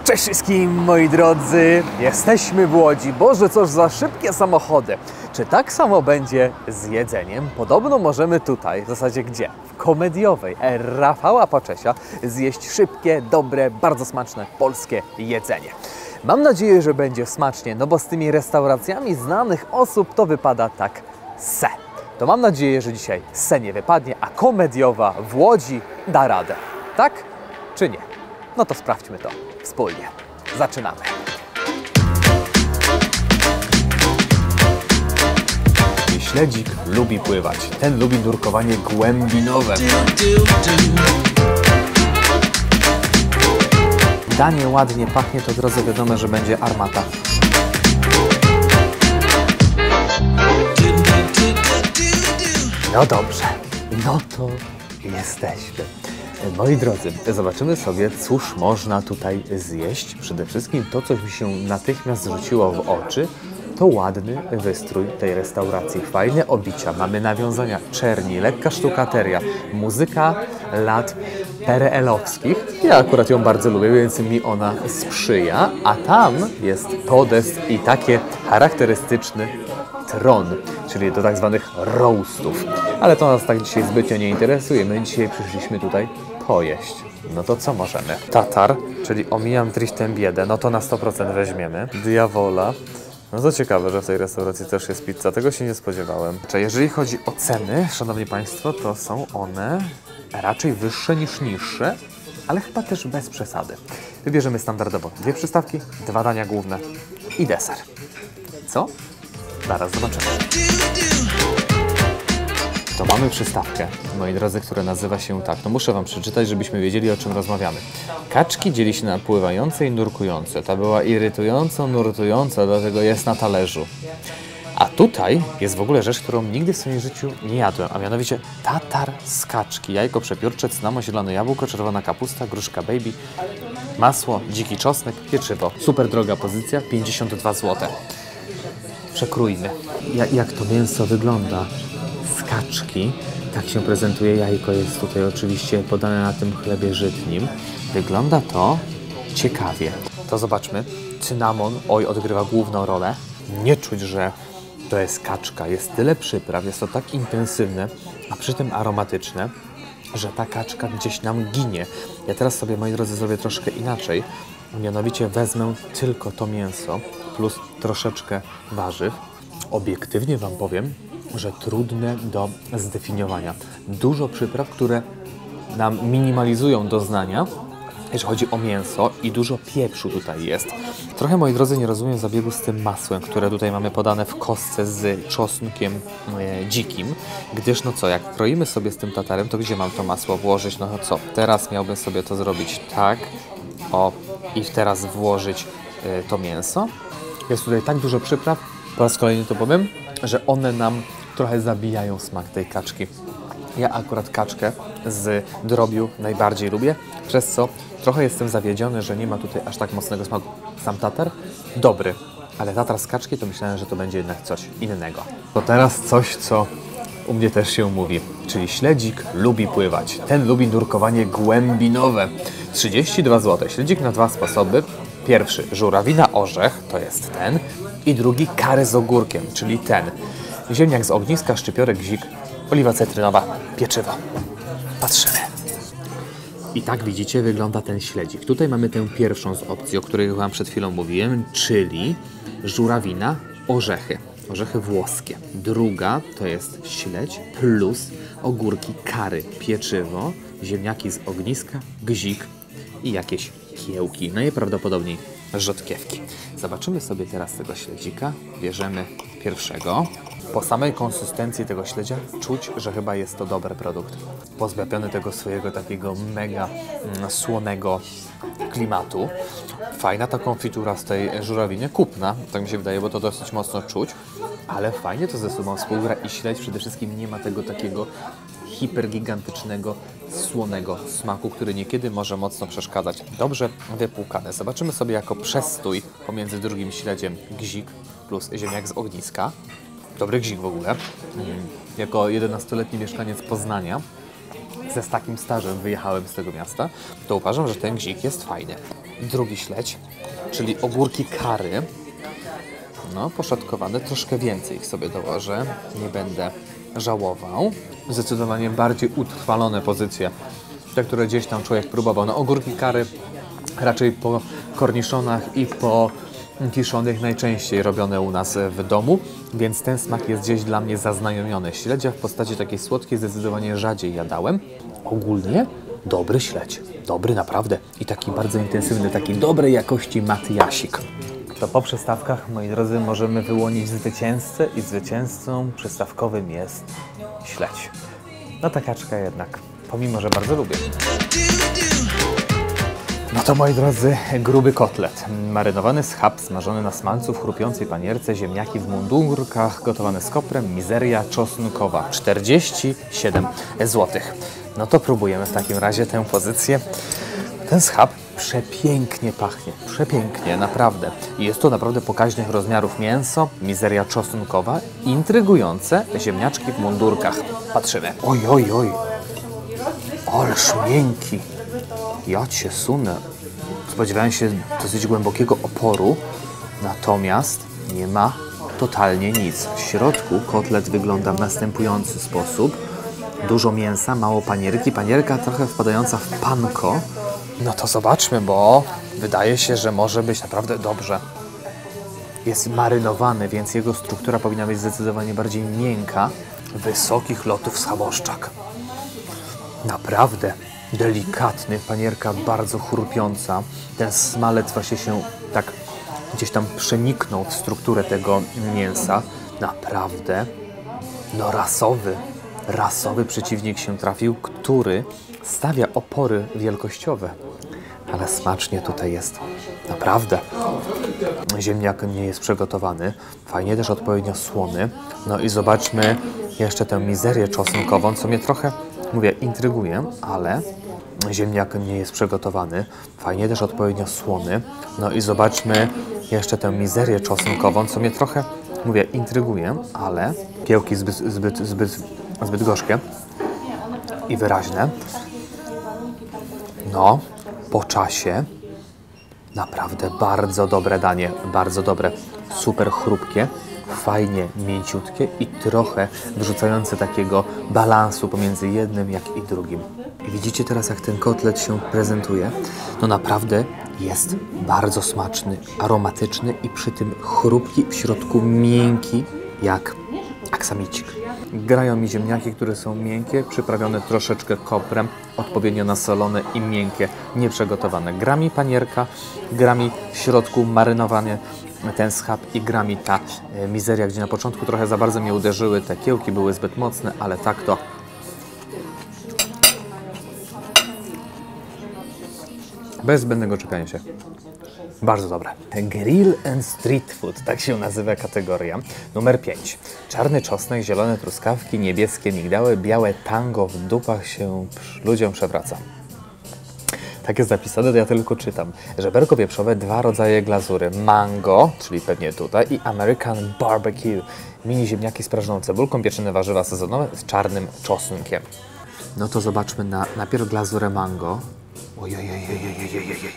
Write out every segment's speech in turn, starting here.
Cześć wszystkim, moi drodzy! Jesteśmy w Łodzi. Boże, cóż za szybkie samochody. Czy tak samo będzie z jedzeniem? Podobno możemy tutaj, w zasadzie gdzie? W komediowej Rafała Paczesia zjeść szybkie, dobre, bardzo smaczne polskie jedzenie. Mam nadzieję, że będzie smacznie, no bo z tymi restauracjami znanych osób to wypada tak se. To mam nadzieję, że dzisiaj se nie wypadnie, a komediowa w Łodzi da radę. Tak czy nie? No to sprawdźmy to wspólnie. Zaczynamy. Śledzik lubi pływać. Ten lubi nurkowanie głębinowe. Danie ładnie pachnie, to drodzy wiadomo, że będzie armata. No dobrze, no to jesteśmy. Moi drodzy, zobaczymy sobie, cóż można tutaj zjeść. Przede wszystkim to, co mi się natychmiast rzuciło w oczy, to ładny wystrój tej restauracji. Fajne obicia, mamy nawiązania czerni, lekka sztukateria, muzyka lat PRL-owskich. Ja akurat ją bardzo lubię, więc mi ona sprzyja. A tam jest podest i takie charakterystyczny tron, czyli do tak zwanych roastów. Ale to nas tak dzisiaj zbytnio nie interesuje. My dzisiaj przyszliśmy tutaj pojeść. No to co możemy? Tatar, czyli omijam trichtem biedę, no to na 100% weźmiemy. Diavola. No to ciekawe, że w tej restauracji też jest pizza. Tego się nie spodziewałem. Jeżeli chodzi o ceny, szanowni państwo, to są one raczej wyższe niż niższe, ale chyba też bez przesady. Wybierzemy standardowo 2 przystawki, 2 dania główne i deser. Co? Zaraz zobaczymy. To mamy przystawkę, moi drodzy, która nazywa się tak. No muszę wam przeczytać, żebyśmy wiedzieli, o czym rozmawiamy. Kaczki dzieli się na pływające i nurkujące. Ta była irytująco nurtująca, dlatego jest na talerzu. A tutaj jest w ogóle rzecz, którą nigdy w swoim życiu nie jadłem, a mianowicie tatar z kaczki. Jajko przepiórcze, cynamon, zielone jabłko, czerwona kapusta, gruszka baby, masło, dziki czosnek, pieczywo. Super droga pozycja, 52 zł. Przekrójmy. Jak to mięso wygląda z kaczki, tak się prezentuje. Jajko jest tutaj oczywiście podane na tym chlebie żytnim. Wygląda to ciekawie. To zobaczmy. Cynamon, oj, odgrywa główną rolę. Nie czuć, że to jest kaczka. Jest tyle przypraw, jest to tak intensywne, a przy tym aromatyczne, że ta kaczka gdzieś nam ginie. Ja teraz sobie, moi drodzy, zrobię troszkę inaczej. Mianowicie wezmę tylko to mięso plus troszeczkę warzyw. Obiektywnie wam powiem, że trudne do zdefiniowania. Dużo przypraw, które nam minimalizują doznania, jeśli chodzi o mięso, i dużo pieprzu tutaj jest. Trochę, moi drodzy, nie rozumiem zabiegu z tym masłem, które tutaj mamy podane w kostce z czosnkiem dzikim, gdyż no co, jak kroimy sobie z tym tatarem, to gdzie mam to masło włożyć? No co, teraz miałbym sobie to zrobić tak, o, i teraz włożyć to mięso. Jest tutaj tak dużo przypraw, po raz kolejny to powiem, że one nam trochę zabijają smak tej kaczki. Ja akurat kaczkę z drobiu najbardziej lubię, przez co trochę jestem zawiedziony, że nie ma tutaj aż tak mocnego smaku. Sam tatar dobry, ale tatar z kaczki to myślałem, że to będzie jednak coś innego. To teraz coś, co u mnie też się mówi, czyli śledzik lubi pływać. Ten lubi nurkowanie głębinowe. 32 zł. Śledzik na 2 sposoby. Pierwszy, żurawina orzech, to jest ten. I drugi, kary z ogórkiem, czyli ten. Ziemniak z ogniska, szczypiorek, zik, oliwa cytrynowa, pieczywo. Patrzymy. I tak widzicie, wygląda ten śledzik. Tutaj mamy tę pierwszą z opcji, o której wam przed chwilą mówiłem, czyli żurawina, orzechy. Orzechy włoskie. Druga to jest śledź plus ogórki, kary, pieczywo, ziemniaki z ogniska, gzik i jakieś kiełki. Najprawdopodobniej rzodkiewki. Zobaczymy sobie teraz tego śledzika. Bierzemy pierwszego. Po samej konsystencji tego śledzia czuć, że chyba jest to dobry produkt. Pozbawiony tego swojego takiego mega słonego klimatu. Fajna ta konfitura z tej żurawiny, kupna, tak mi się wydaje, bo to dosyć mocno czuć, ale fajnie to ze sobą współgra i śledź przede wszystkim nie ma tego takiego hipergigantycznego, słonego smaku, który niekiedy może mocno przeszkadzać. Dobrze wypłukane. Zobaczymy sobie jako przestój pomiędzy drugim śledziem gzik plus ziemniak z ogniska. Dobry gzik w ogóle. Jako 11-letni mieszkaniec Poznania z takim stażem wyjechałem z tego miasta, to uważam, że ten gzik jest fajny. Drugi śledź, czyli ogórki curry. No, poszatkowane, troszkę więcej ich sobie dołożę, nie będę żałował. Zdecydowanie bardziej utrwalone pozycje, te, które gdzieś tam człowiek próbował. No, ogórki curry raczej po korniszonach i po kiszonych najczęściej robione u nas w domu, więc ten smak jest gdzieś dla mnie zaznajomiony. Śledzia w postaci takiej słodkiej zdecydowanie rzadziej jadałem. Ogólnie dobry śledź, dobry naprawdę i taki bardzo intensywny, taki dobrej jakości matyasik. To po przystawkach, moi drodzy, możemy wyłonić zwycięzcę i zwycięzcą przystawkowym jest śledź. No ta kaczka jednak, pomimo że bardzo lubię. No to, moi drodzy, gruby kotlet. Marynowany schab, smażony na smalcu w chrupiącej panierce, ziemniaki w mundurkach, gotowane z koprem, mizeria czosnkowa. 47 zł. No to próbujemy w takim razie tę pozycję. Ten schab przepięknie pachnie, przepięknie, naprawdę. I jest to naprawdę pokaźnych rozmiarów mięso, mizeria czosnkowa, intrygujące ziemniaczki w mundurkach. Patrzymy. Oj, oj, oj. Ależ miękki. Ja cię sunę. Spodziewałem się dosyć głębokiego oporu, natomiast nie ma totalnie nic. W środku kotlet wygląda w następujący sposób. Dużo mięsa, mało panierki, panierka trochę wpadająca w panko. No to zobaczmy, bo wydaje się, że może być naprawdę dobrze. Jest marynowany, więc jego struktura powinna być zdecydowanie bardziej miękka. Wysokich lotów schaboszczak. Naprawdę delikatny, panierka bardzo chrupiąca. Ten smalec właśnie się tak gdzieś tam przeniknął w strukturę tego mięsa. Naprawdę, no rasowy przeciwnik się trafił, który stawia opory wielkościowe. Ale smacznie tutaj jest. Naprawdę. Ziemniak nie jest przygotowany. Fajnie też odpowiednio słony. No i zobaczmy jeszcze tę mizerię czosnkową, co mnie trochę, mówię, intryguje, ale ziemniak nie jest przygotowany. Fajnie też odpowiednio słony. No i zobaczmy jeszcze tę mizerię czosnkową, co mnie trochę, mówię, intryguje, ale kiełki zbyt gorzkie i wyraźne. No, po czasie naprawdę bardzo dobre danie, bardzo dobre, super chrupkie, fajnie mięciutkie i trochę wrzucające takiego balansu pomiędzy jednym jak i drugim. I widzicie teraz, jak ten kotlet się prezentuje? No naprawdę jest bardzo smaczny, aromatyczny i przy tym chrupki, w środku miękki jak aksamicik. Grają mi ziemniaki, które są miękkie, przyprawione troszeczkę koprem, odpowiednio nasolone i miękkie, nieprzygotowane. Gra mi panierka, gra mi w środku marynowany ten schab i gra mi ta mizeria, gdzie na początku trochę za bardzo mnie uderzyły, te kiełki były zbyt mocne, ale tak to bez zbędnego czepiania się. Bardzo dobre. Grill and Street Food, tak się nazywa kategoria. Numer 5. Czarny czosnek, zielone truskawki, niebieskie migdały, białe tango w dupach się ludziom przewraca. Tak jest zapisane, to ja tylko czytam. Żeberko wieprzowe, 2 rodzaje glazury. Mango, czyli pewnie tutaj, i American Barbecue. Mini ziemniaki z prażoną cebulką, pieczone warzywa sezonowe z czarnym czosnkiem. No to zobaczmy najpierw glazurę mango. Ojej.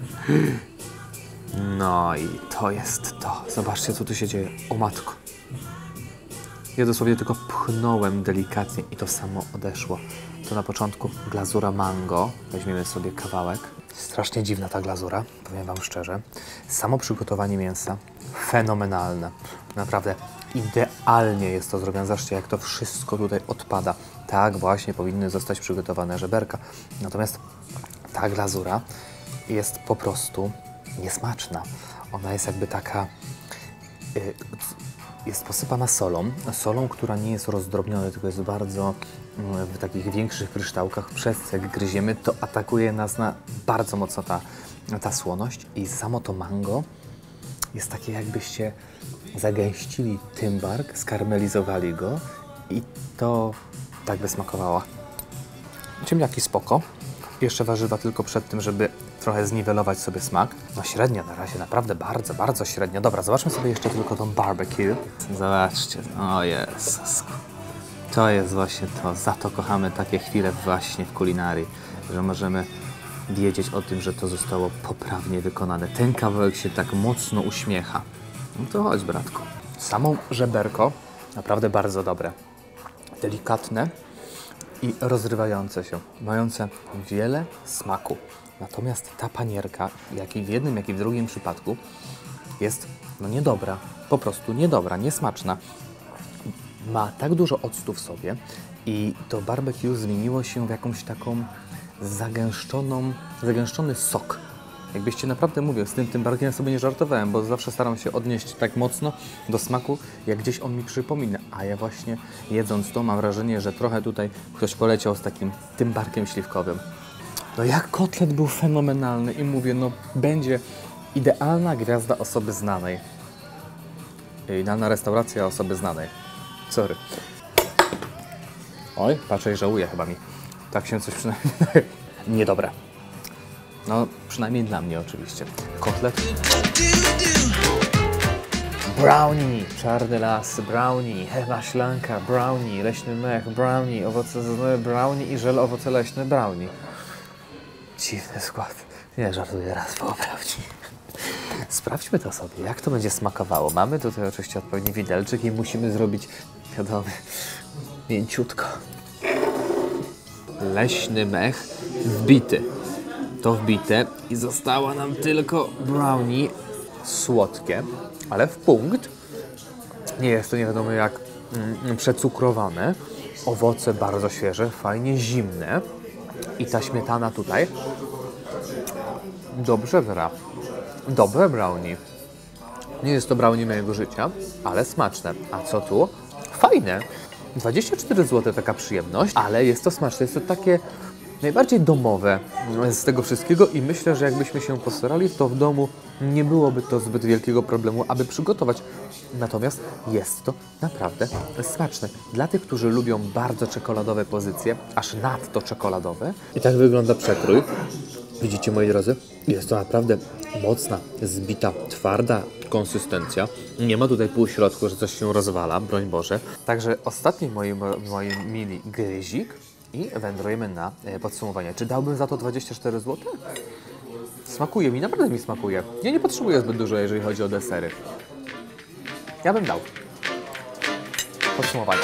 No i to jest to. Zobaczcie, co tu się dzieje. O matko. Ja dosłownie tylko pchnąłem delikatnie i to samo odeszło. To na początku glazura mango. Weźmiemy sobie kawałek. Strasznie dziwna ta glazura, powiem wam szczerze. Samo przygotowanie mięsa fenomenalne. Naprawdę idealnie jest to zrobione. Zobaczcie, jak to wszystko tutaj odpada. Tak właśnie powinny zostać przygotowane żeberka. Natomiast ta glazura jest po prostu niesmaczna. Ona jest jakby taka, jest posypana solą, która nie jest rozdrobniona, tylko jest bardzo w takich większych kryształkach. Przez co jak gryziemy, to atakuje nas bardzo mocno ta słoność i samo to mango jest takie, jakbyście zagęścili tymbark, skarmelizowali go i to tak by smakowało. Ziemniaki spoko. Jeszcze warzywa tylko przed tym, żeby trochę zniwelować sobie smak. No średnio na razie, naprawdę bardzo średnio. Dobra, zobaczmy sobie jeszcze tylko tą barbecue. Zobaczcie, o Jezus. To jest właśnie to. Za to kochamy takie chwile właśnie w kulinarii, że możemy wiedzieć o tym, że to zostało poprawnie wykonane. Ten kawałek się tak mocno uśmiecha. No to chodź, bratku. Samo żeberko naprawdę bardzo dobre. Delikatne i rozrywające się, mające wiele smaku. Natomiast ta panierka, jak i w jednym, jak i w drugim przypadku, jest no niedobra. Po prostu niedobra, niesmaczna. Ma tak dużo octu w sobie i to barbecue zmieniło się w jakąś taką zagęszczony sok. Jakbyście naprawdę, mówię, z tym barkiem sobie nie żartowałem, bo zawsze staram się odnieść tak mocno do smaku, jak gdzieś on mi przypomina. A ja właśnie jedząc to mam wrażenie, że trochę tutaj ktoś poleciał z tym barkiem śliwkowym. No jak kotlet był fenomenalny i mówię, no będzie idealna gwiazda osoby znanej. Idealna restauracja osoby znanej. Sorry. Oj, patrzę i żałuję chyba mi. Tak się coś przynajmniej wydaje. Niedobre. No, przynajmniej dla mnie oczywiście. Kotlet. Brownie, czarny las, brownie, maślanka, brownie, leśny mech, brownie, owoce zelené, brownie i żel owoce leśne, brownie. Dziwny skład. Nie żartuję, raz poprawdź. Sprawdźmy to sobie, jak to będzie smakowało. Mamy tutaj oczywiście odpowiedni widelczyk i musimy zrobić, wiadomo, mięciutko. Leśny mech wbity. To wbite i została nam tylko brownie słodkie, ale w punkt. Nie jest to nie wiadomo jak przecukrowane. Owoce bardzo świeże, fajnie zimne. I ta śmietana tutaj dobrze gra. Dobre brownie. Nie jest to brownie mojego życia, ale smaczne. A co tu? Fajne. 24 zł taka przyjemność, ale jest to smaczne. Jest to takie najbardziej domowe z tego wszystkiego i myślę, że jakbyśmy się postarali, to w domu nie byłoby to zbyt wielkiego problemu, aby przygotować. Natomiast jest to naprawdę smaczne. Dla tych, którzy lubią bardzo czekoladowe pozycje, aż nadto czekoladowe. I tak wygląda przekrój. Widzicie, moi drodzy? Jest to naprawdę mocna, zbita, twarda konsystencja. Nie ma tutaj półśrodku, że coś się rozwala, broń Boże. Także ostatni moi mili gryzik i wędrujemy na podsumowanie. Czy dałbym za to 24 zł? Smakuje mi, naprawdę mi smakuje. Ja nie potrzebuję zbyt dużo, jeżeli chodzi o desery. Ja bym dał. Podsumowanie.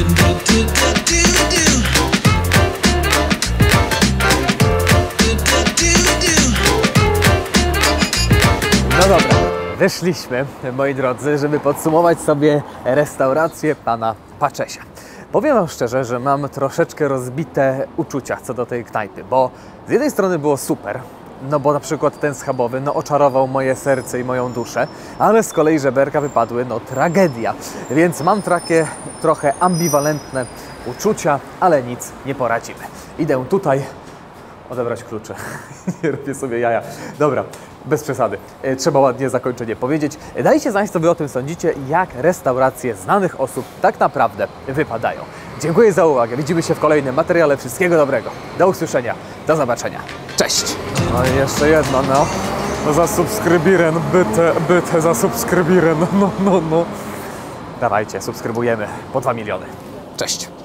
No dobra, wyszliśmy, moi drodzy, żeby podsumować sobie restaurację pana Paczesia. Powiem wam szczerze, że mam troszeczkę rozbite uczucia co do tej knajpy, bo z jednej strony było super, no bo na przykład ten schabowy, no oczarował moje serce i moją duszę, ale z kolei żeberka wypadły, no tragedia. Więc mam takie trochę ambiwalentne uczucia, ale nic nie poradzimy. Idę tutaj odebrać klucze. Nie robię sobie jaja. Dobra, bez przesady. Trzeba ładnie zakończenie powiedzieć. Dajcie znać, co wy o tym sądzicie, jak restauracje znanych osób tak naprawdę wypadają. Dziękuję za uwagę. Widzimy się w kolejnym materiale. Wszystkiego dobrego. Do usłyszenia. Do zobaczenia. Cześć! No i jeszcze jedno, no. Zasubskrybiren, byte, zasubskrybiren. No. Dawajcie, subskrybujemy po 2 miliony. Cześć!